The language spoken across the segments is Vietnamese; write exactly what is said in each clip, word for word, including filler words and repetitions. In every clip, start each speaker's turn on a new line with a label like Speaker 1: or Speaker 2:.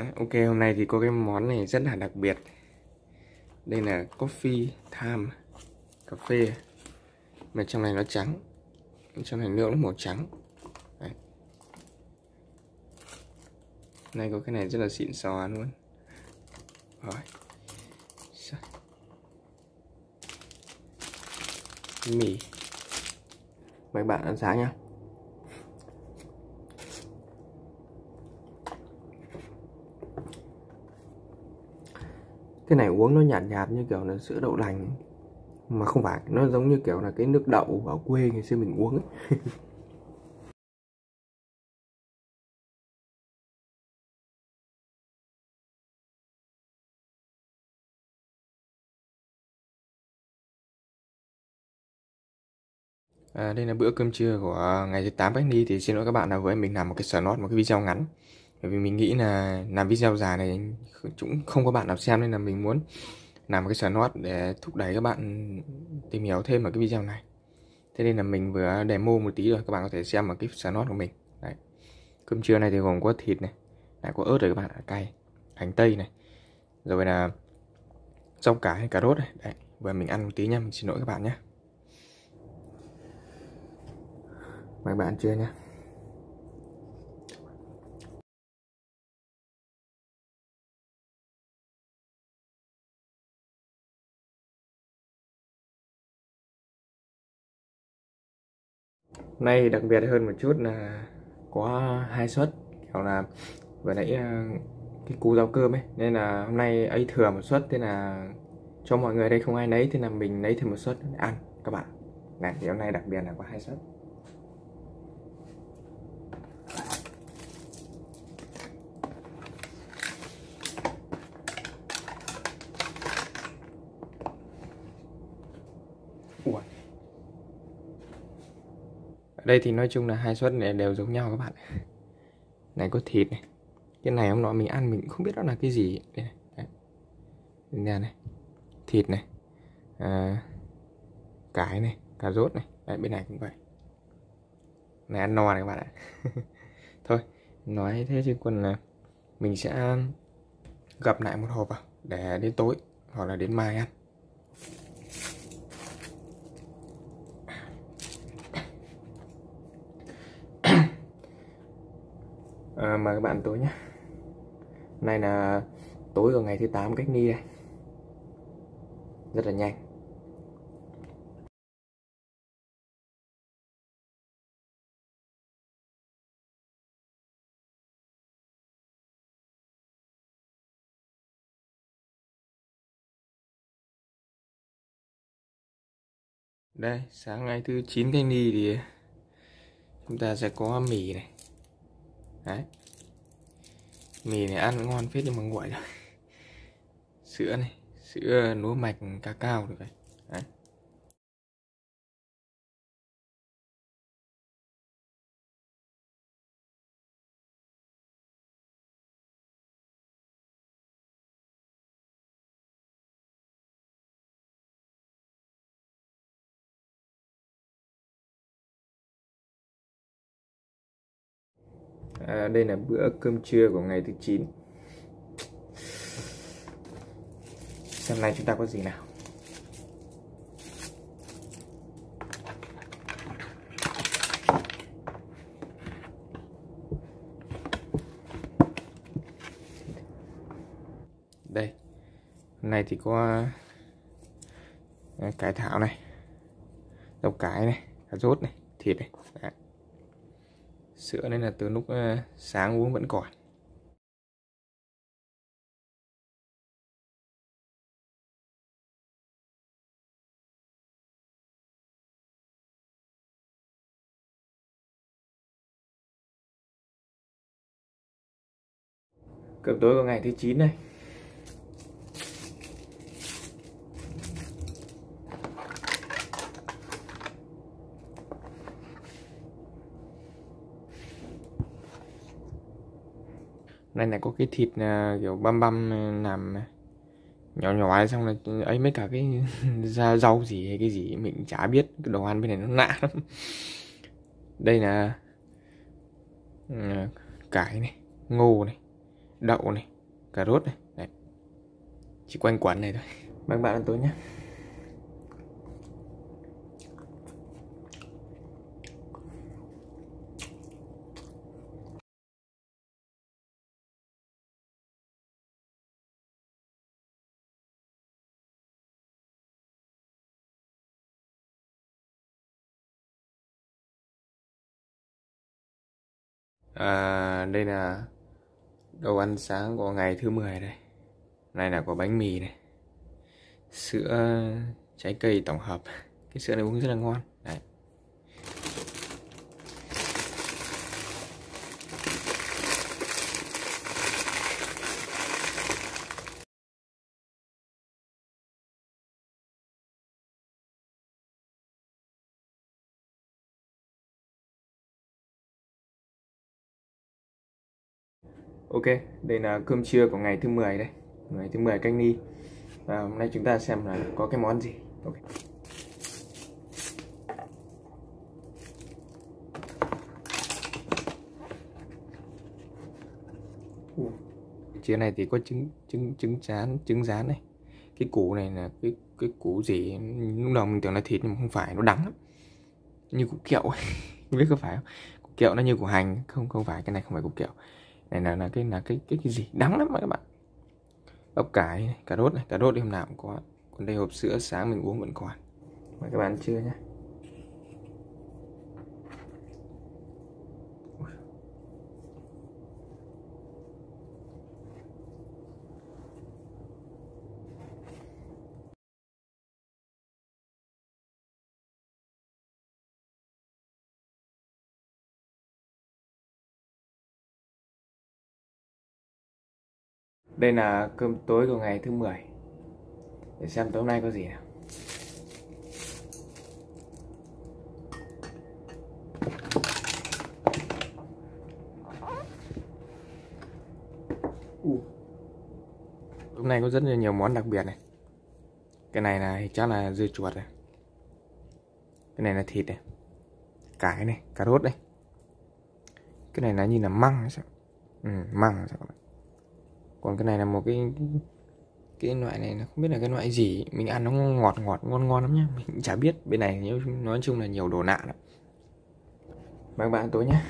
Speaker 1: Ok, hôm nay thì có cái món này rất là đặc biệt. Đây là coffee time, cà phê mà trong này nó trắng, trong này nước nó màu trắng. Đấy. Này có cái này rất là xịn sò luôn. Rồi. Mì. Mời bạn ăn sáng nhá. Cái này uống nó nhạt nhạt như kiểu là sữa đậu nành ấy. Mà không phải, nó giống như kiểu là cái nước đậu ở quê ngày xưa mình uống ấy. À, đây là bữa cơm trưa của ngày thứ tám cách ly. Thì xin lỗi các bạn là với mình làm một cái slot, một cái video ngắn, bởi vì mình nghĩ là làm video dài này cũng không có bạn nào xem, nên là mình muốn làm một cái slot để thúc đẩy các bạn tìm hiểu thêm ở cái video này. Thế nên là mình vừa demo một tí rồi, các bạn có thể xem ở cái slot của mình. Đấy. Cơm trưa này thì gồm có thịt này, lại có ớt rồi các bạn, cay, hành tây này, rồi là rau cải, cà rốt này. Đấy, vừa mình ăn một tí nha, mình xin lỗi các bạn nhé. Mời bạn ăn trưa nha. Nay đặc biệt hơn một chút là có hai suất, kiểu là vừa nãy cái cú rau cơm ấy, nên là hôm nay ấy thừa một suất, thế là cho mọi người đây không ai lấy, thế là mình lấy thêm một suất để ăn các bạn. Này thì hôm nay đặc biệt là có hai suất. Ủa. Ở đây thì nói chung là hai suất này đều giống nhau các bạn. Này có thịt này, cái này hôm nọ mình ăn mình không biết đó là cái gì. Đây này. Đấy. Đây này, thịt này, à, cải này, cà rốt này. Đấy, bên này cũng vậy. Này ăn no này các bạn ạ. Thôi nói thế chứ còn là mình sẽ gập lại một hộp vào để đến tối hoặc là đến mai ăn. À, mời các bạn tối nhé. Hôm nay là tối của ngày thứ tám cách ly đây. Rất là nhanh. Đây, sáng ngày thứ chín cách ly thì chúng ta sẽ có mì này. Đấy. Mì này ăn ngon phết nhưng mà nguội rồi. Sữa này, sữa lúa mạch cacao được đấy. Đấy. À, đây là bữa cơm trưa của ngày thứ chín. Hôm nay chúng ta có gì nào? Đây, hôm nay thì có cải thảo này, rau cải này, cà rốt này, thịt này. Đấy. Sữa nên là từ lúc sáng uống vẫn còn. Cơm tối của ngày thứ chín này. Này này có cái thịt kiểu băm băm làm nhỏ nhỏ xong là ấy mấy cả cái da rau gì hay cái gì mình chả biết, cái đồ ăn bên này nó lạ lắm. Đây là cải này, ngô này, đậu này, cà rốt này. Đấy. Chỉ quanh quẩn này thôi. Mời các bạn ăn tối nhé. À, đây là đồ ăn sáng của ngày thứ mười đây. Này là có bánh mì này, sữa trái cây tổng hợp. Cái sữa này uống rất là ngon. Đấy. Ok, đây là cơm trưa của ngày thứ mười đây. Ngày thứ mười cách ly. Và hôm nay chúng ta xem là có cái món gì. Ok. Uh. Trưa này thì có trứng trứng trứng rán, trứng rán này. Cái củ này là cái cái củ gì? Lúc đầu mình tưởng là thịt nhưng mà không phải, nó đắng lắm. Như củ kẹo. Không biết có phải không? Củ kẹo nó như củ hành, không không phải, cái này không phải củ kẹo. Này là là cái là cái cái cái gì đắng lắm các bạn. Bắp cải này, cà rốt này, cà rốt thì hôm nào cũng có. Còn đây hộp sữa sáng mình uống vẫn còn. Mời các bạn trưa nhé. Đây là cơm tối của ngày thứ mười. Để xem tối hôm nay có gì nào. Uh. Hôm nay có rất là nhiều món đặc biệt này. Cái này là chắc là dưa chuột này. Cái này là thịt này, cải này, cà rốt này. Cái này là như là măng hay sao? Ừ, măng hay sao các bạn? Còn cái này là một cái cái loại này là không biết là cái loại gì. Mình ăn nó ngọt ngọt ngon ngon lắm nhá. Mình cũng chả biết. Bên này nói chung là nhiều đồ nạ lắm. Mời các bạn ăn tối nhé.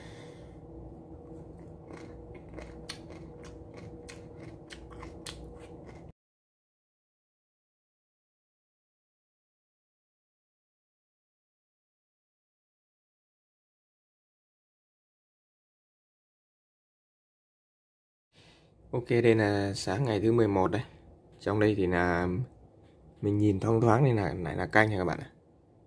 Speaker 1: Ok, đây là sáng ngày thứ mười một đây. Trong đây thì là mình nhìn thông thoáng nên là lại là canh nha các bạn ạ.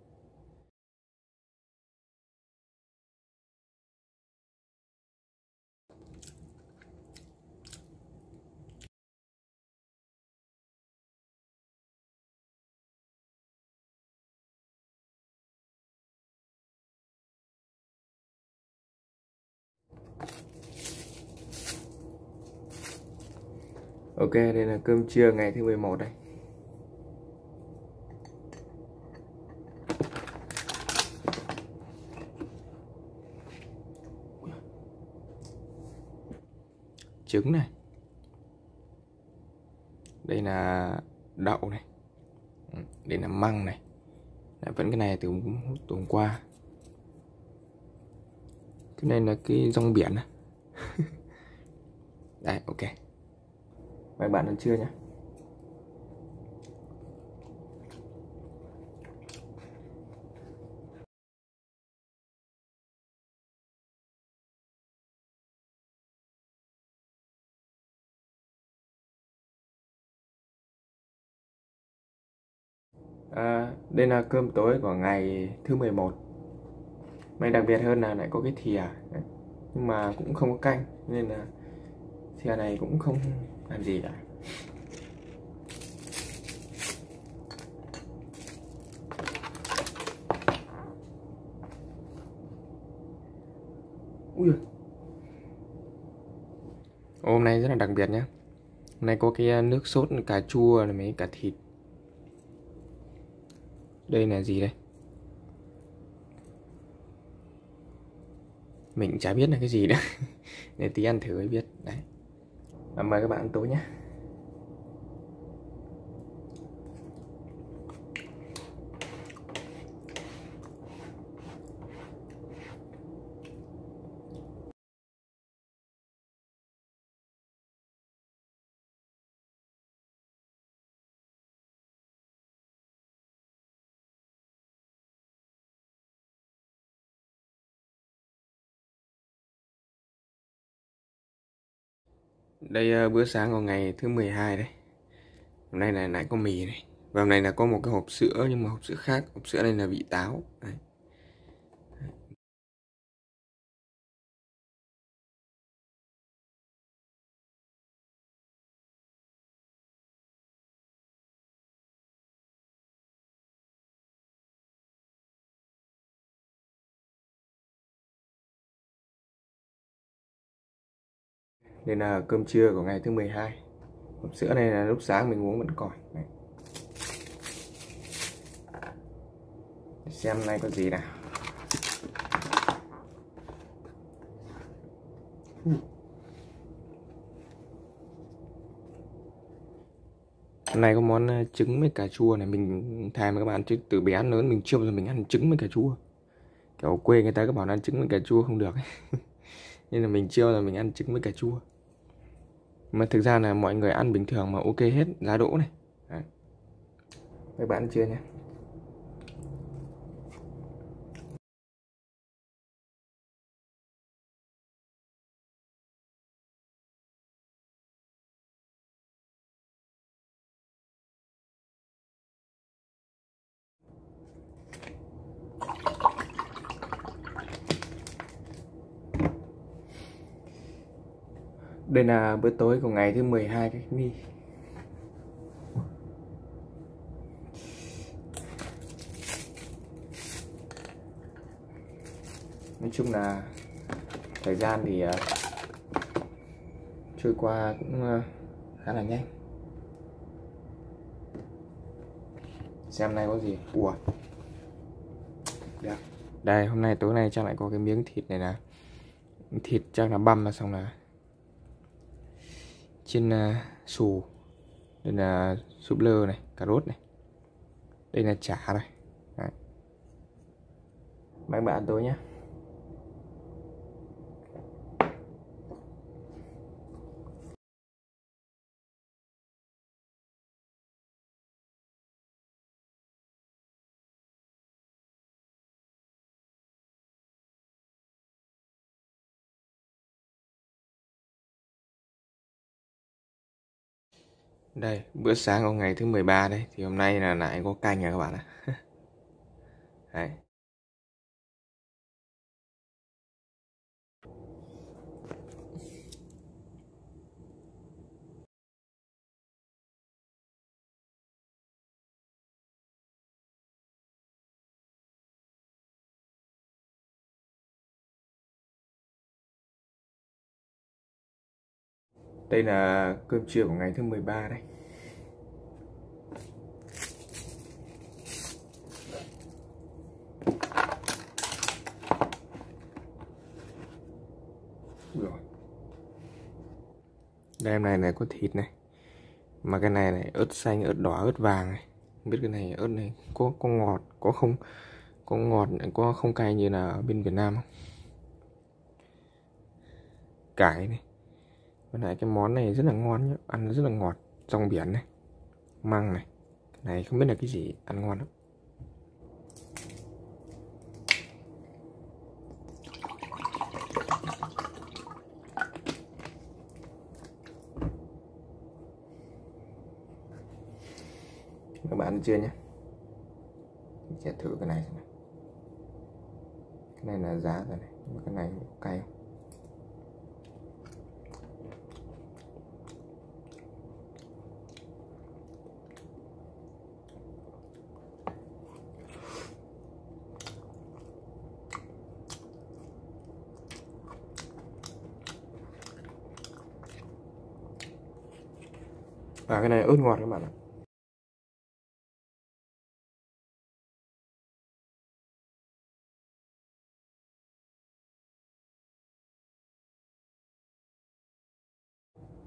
Speaker 1: Ok, đây là cơm trưa ngày thứ mười một đây. Trứng này. Đây là đậu này. Đây là măng này. Đấy, vẫn cái này từ tuần qua. Cái này là cái rong biển này. Đấy, ok. Mời bạn ăn trưa nhé. À, đây là cơm tối của ngày thứ mười một. May đặc biệt hơn là lại có cái thìa. Đấy. Nhưng mà cũng không có canh nên là thìa này cũng không làm gì cả. Ui giời. Hôm nay rất là đặc biệt nhé. Hôm nay có cái nước sốt cà chua này, mấy cả thịt. Đây là gì đây? Mình chả biết là cái gì nữa. Để tí ăn thử mới biết. Đấy. Và mời các bạn ăn tối nhé. Đây uh, bữa sáng của ngày thứ mười hai đấy. Hôm nay là nãy có mì này. Và hôm nay là có một cái hộp sữa, nhưng mà hộp sữa khác. Hộp sữa này là vị táo đấy. Đây là cơm trưa của ngày thứ mười hai. Hộp sữa này là lúc sáng mình uống vẫn còn đấy. Xem nay có gì nào. Hôm nay có món trứng với cà chua này. Mình thèm với các bạn, chứ từ bé đến lớn mình chưa bao giờ mình ăn trứng với cà chua. Kiểu ở quê người ta cứ bảo ăn trứng với cà chua không được ấy. Nên là mình chưa bao giờ mình ăn trứng với cà chua. Mà thực ra là mọi người ăn bình thường mà ok hết, giá đỗ này. Đấy. Các bạn ăn chưa nhé. Đây là bữa tối của ngày thứ mười hai cách ly. Nói chung là thời gian thì uh, trôi qua cũng uh, khá là nhanh. Xem nay có gì. Ủa, được. Đây, hôm nay tối nay chắc lại có cái miếng thịt này là thịt chắc là băm là xong là chiên uh, xù. Đây là súp lơ này, cà rốt này. Đây là chả này. Đấy. Mời các bạn ăn tối nhé. Đây, bữa sáng của ngày thứ mười ba đây. Thì hôm nay là lại có canh rồi các bạn ạ. Đấy. Đây là cơm trưa của ngày thứ mười ba đây. Rồi. Đây em này này có thịt này. Mà cái này này ớt xanh, ớt đỏ, ớt vàng này. Không biết cái này ớt này có có ngọt, có không có ngọt, có không cay như là ở bên Việt Nam không? Cải này. Với lại cái món này rất là ngon nhá, ăn rất là ngọt, rong biển này, măng này. Cái này không biết là cái gì, ăn ngon lắm. Các bạn ăn chưa nhé. Mình sẽ thử cái này xem nào. Cái này là giá rồi này, nhưng mà cái này cay không? Và cái này ớt ngọt các bạn ạ.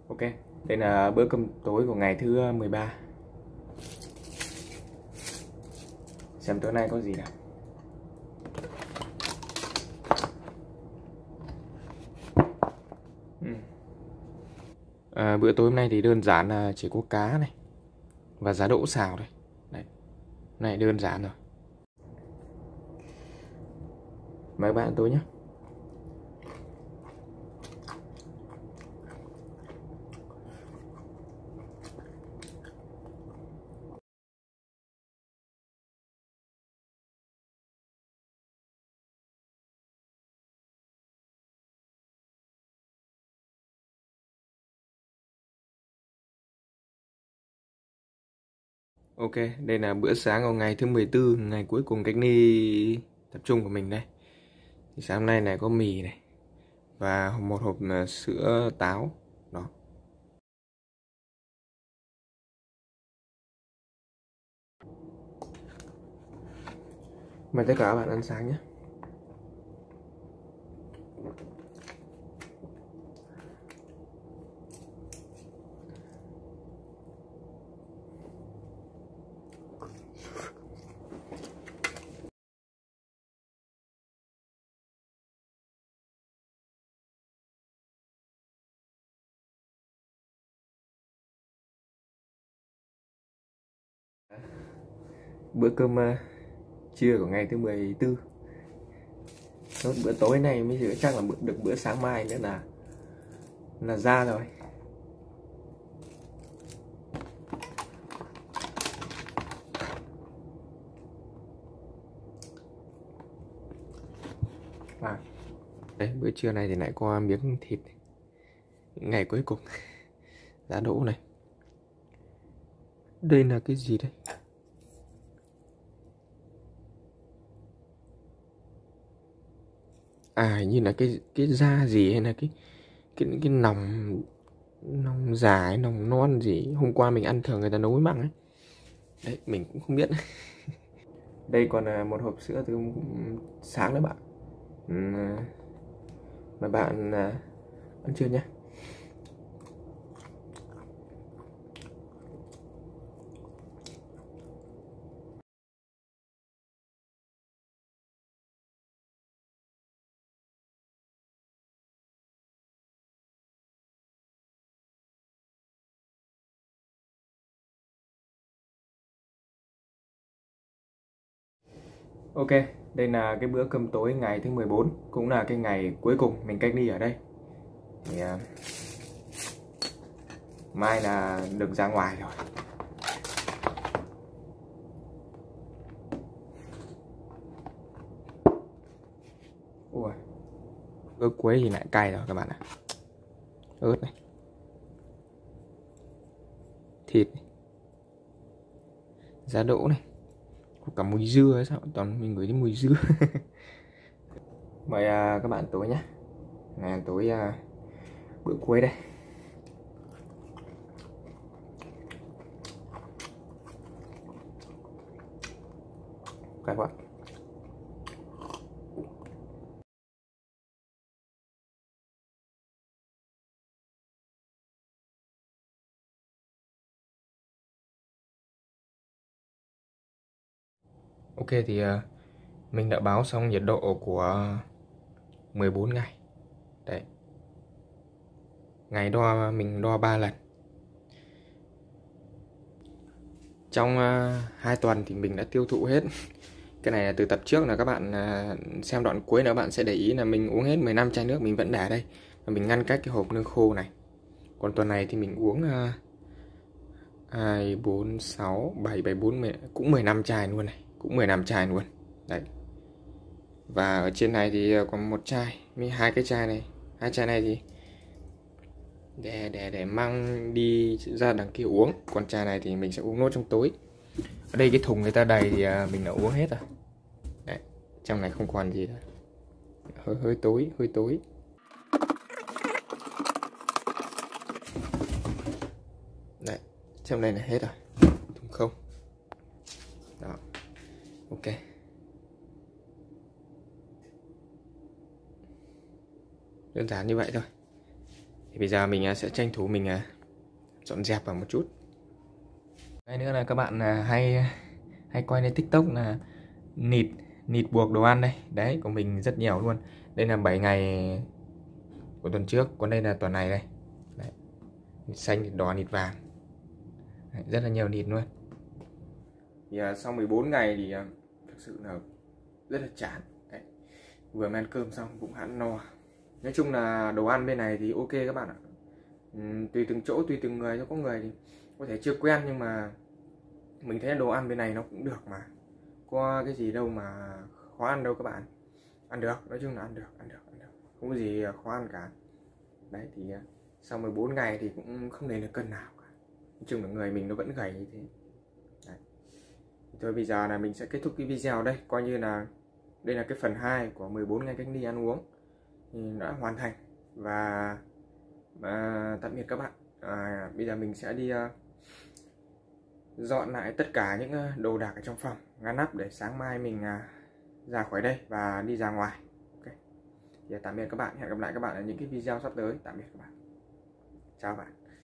Speaker 1: Ok, đây là bữa cơm tối của ngày thứ mười ba. Xem tối nay có gì nào. Ừ. À, bữa tối hôm nay thì đơn giản là chỉ có cá này và giá đỗ xào thôi. Đấy, này đơn giản rồi. Mời bạn tối nhé. Ok, đây là bữa sáng của ngày thứ mười tư, ngày cuối cùng cách ly tập trung của mình đây. Thì sáng hôm nay này có mì này và một hộp uh, sữa táo. Đó. Mời tất cả các bạn ăn sáng nhé. Bữa cơm uh, trưa của ngày thứ mười tư. Nốt bữa tối này mới giữ chắc là bữa, được bữa sáng mai nữa là là ra rồi. À, đấy, bữa trưa này thì lại có miếng thịt. Ngày cuối cùng. Giá đỗ này. Đây là cái gì đây? À, hình như là cái cái da gì hay là cái cái cái nòng nòng già hay nòng non gì hôm qua mình ăn thường người ta nấu với mặn ấy. Đấy, mình cũng không biết. Đây còn là một hộp sữa từ sáng đấy bạn. Ừ, mà bạn à, ăn chưa nhé. Ok, đây là cái bữa cơm tối ngày thứ mười bốn, cũng là cái ngày cuối cùng mình cách ly ở đây. Thì, à, mai là được ra ngoài rồi. Ui, bữa cuối thì lại cay rồi các bạn ạ. Ớt này, thịt này, giá đỗ này, có cả mùi dưa ấy, sao toàn mình ngửi thấy mùi dưa. Mời à, các bạn tối nhé. Ngày ăn tối à, bữa cuối đây. Các bạn. Ok thì uh, mình đã báo xong nhiệt độ của mười bốn ngày. Đấy. Ngày đo mình đo ba lần. Trong uh, hai tuần thì mình đã tiêu thụ hết. Cái này là từ tập trước là các bạn uh, xem đoạn cuối nữa bạn sẽ để ý là mình uống hết mười lăm chai nước mình vẫn để đây. Và mình ngăn cách cái hộp nước khô này. Còn tuần này thì mình uống uh, hai, bốn, sáu, bảy, bảy, bốn, mười, cũng mười lăm chai luôn này. Cũng mười lăm chai luôn. Đấy. Và ở trên này thì còn một chai, với hai cái chai này, hai chai này thì để để để mang đi ra đằng kia uống, còn chai này thì mình sẽ uống nốt trong tối. Ở đây cái thùng người ta đầy thì mình đã uống hết rồi. Đấy, trong này không còn gì nữa. Hơi hơi tối, hơi tối. Đấy, trong đây là hết rồi, thùng không. Đó, ok. Đơn giản như vậy thôi. Thì bây giờ mình sẽ tranh thủ mình dọn dẹp vào một chút. Cái nữa là các bạn hay hay quay lên TikTok là nịt nịt buộc đồ ăn đây. Đấy, của mình rất nhiều luôn. Đây là bảy ngày của tuần trước, còn đây là tuần này đây. Đấy. Nịt xanh, nịt đỏ, nịt vàng. Đấy, rất là nhiều nịt luôn. Thì uh, sau mười bốn ngày thì uh, thực sự là rất là chán. Đấy. Vừa mới ăn cơm xong cũng hẳn no. Nói chung là đồ ăn bên này thì ok các bạn ạ. Uhm, tùy từng chỗ, tùy từng người, có người thì có thể chưa quen, nhưng mà mình thấy đồ ăn bên này nó cũng được mà. Có cái gì đâu mà khó ăn đâu các bạn. Ăn được, nói chung là ăn được, ăn được, ăn được. Không có gì khó ăn cả. Đấy thì sau mười bốn ngày thì cũng không lên được cân nào cả. Nói chung là người mình nó vẫn gầy như thế. Đấy. Thôi bây giờ là mình sẽ kết thúc cái video đây. Coi như là đây là cái phần hai của mười bốn ngày cách ly ăn uống thì đã hoàn thành. Và, và tạm biệt các bạn. à, Bây giờ mình sẽ đi uh, dọn lại tất cả những đồ đạc ở trong phòng, ngăn nắp để sáng mai mình uh, ra khỏi đây và đi ra ngoài. Ok. Thì tạm biệt các bạn, hẹn gặp lại các bạn ở những cái video sắp tới. Tạm biệt các bạn, chào các bạn.